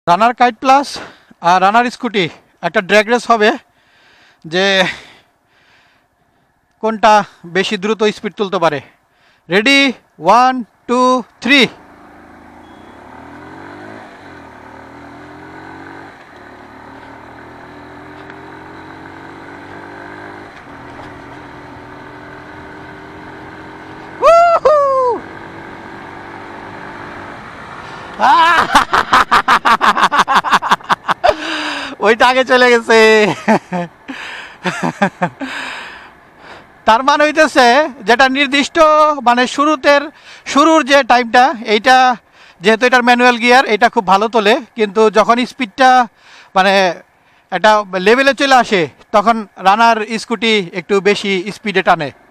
রানার Kite plus আর Runner Scooty একটা drag race হবে, যে কোনটা বেশি দ্রুত স্পিড তুলতে পারে। রেডি, 1 2 3। ওইটা আগে চলে গেছে। তার মানে হইতেছে যেটা নির্দিষ্ট, মানে শুরুর যে টাইমটা, এইটা যেহেতু এটার ম্যানুয়াল গিয়ার, এটা খুব ভালো তোলে, কিন্তু যখন স্পিডটা মানে একটা লেভেলে চলে আসে তখন রানার স্কুটি একটু বেশি স্পিডে টানে।